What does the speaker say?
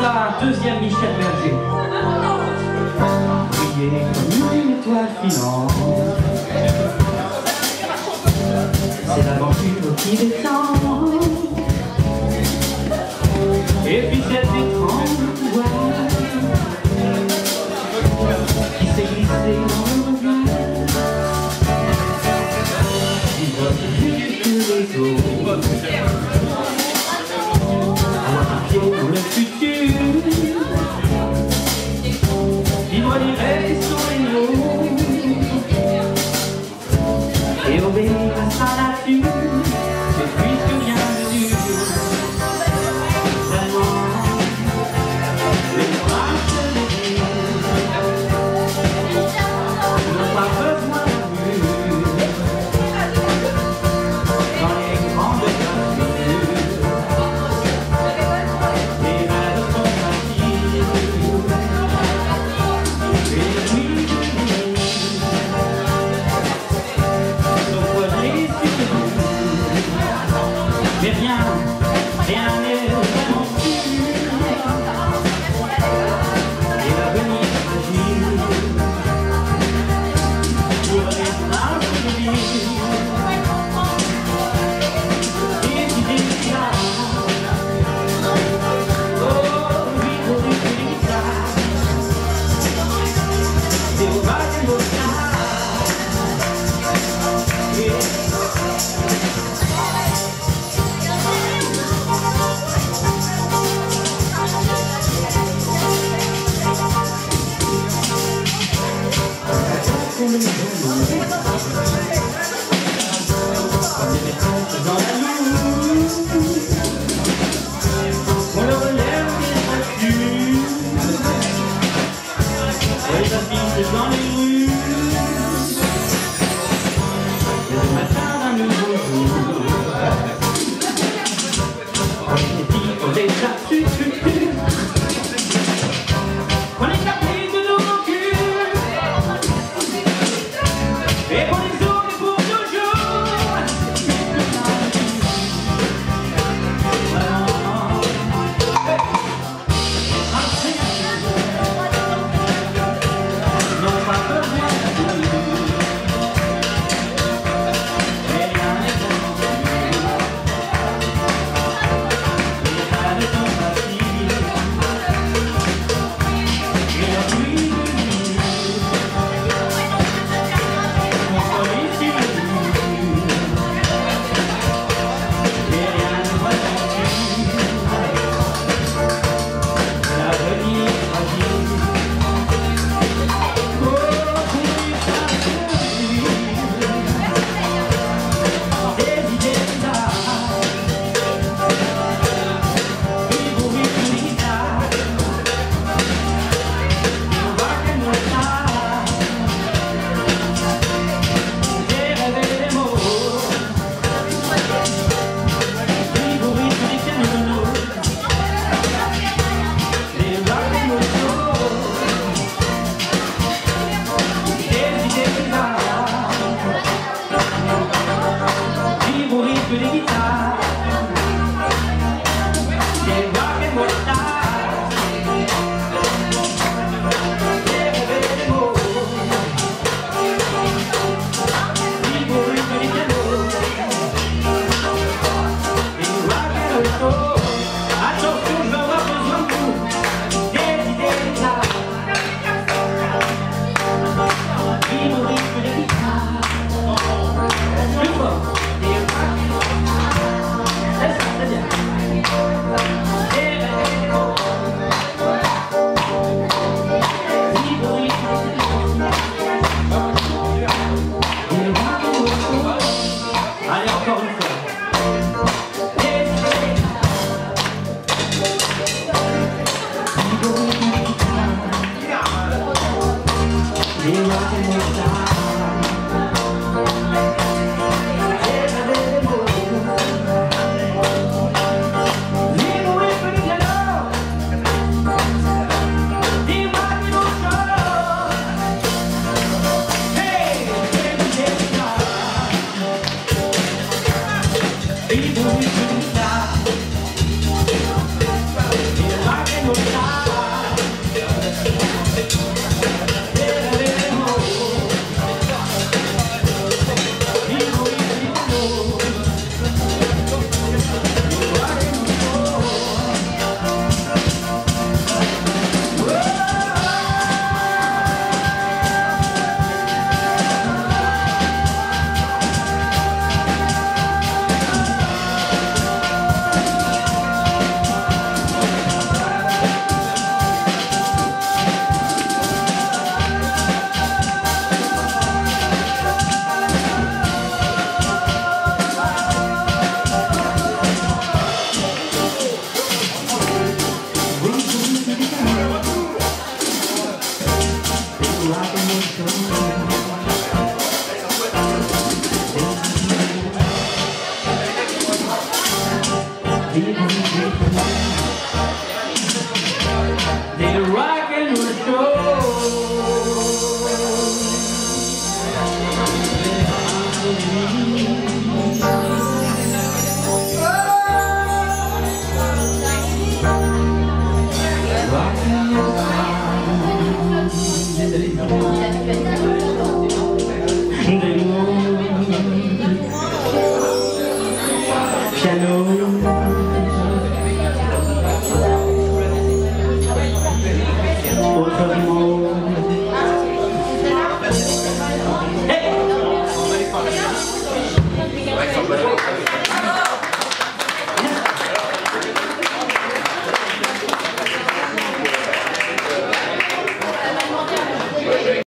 ça, deuxième Michel Berger. Briller comme une étoile filante, c'est l'aventure qui descend. Et puis cette étrange voile qui s'est glissée dans le regard, qui voit plus que les autres, à pied pour le futur, il voit les rêves sur les mots et obéir à sa nature, c'est puisque rien ne dure. Rien n'est vraiment sûr, et l'avenir fragile pour les marches de vie. Et qui décida, oh oui, pour les guitares, c'est au bas du motard. Dans la nuit, on le relève des statues, et ça fiche dans les rues. Et le matin d'un nouveau jour, on est dit, on est là-dessus. On est capé de nos culs, et on les oublie pour toujours. Non pas besoin de nous, mais rien n'est facile, et rien n'est facile, et la pluie de nuit, contre les cieux de nuit, et rien ne va tranquille, l'avenir fragile. Oh, courir ça des idées bizarres, vivre au rythme des guitares, on va qu'elle me tard, j'ai rêvé des mots, vivre au rythme des pianos, les vagues me des idées bizarres, vivre au rythme des guitares, des vagues et motards, j'ai rêvé des mots, vivre au rythme des pianos, des vagues et motards. Attention, je vais avoir besoin de vous, des idées bizarres, vivre au rythme des guitares, plus fort, des vagues et motards. C'est ça, c'est bien. Des rêves et des mots, vivre au rythme des pianos, des vagues et motards. Allez, encore une fois. Des idées bizarres, vivre au rythme des guitares, des vagues et motards. J'ai rêvé des mots, vivre au rythme du piano, des vagues et motards. Hey, des idées bizarres, vivre au rythme du piano, des vagues et motards. Did a rock and roll show. Rock and roll.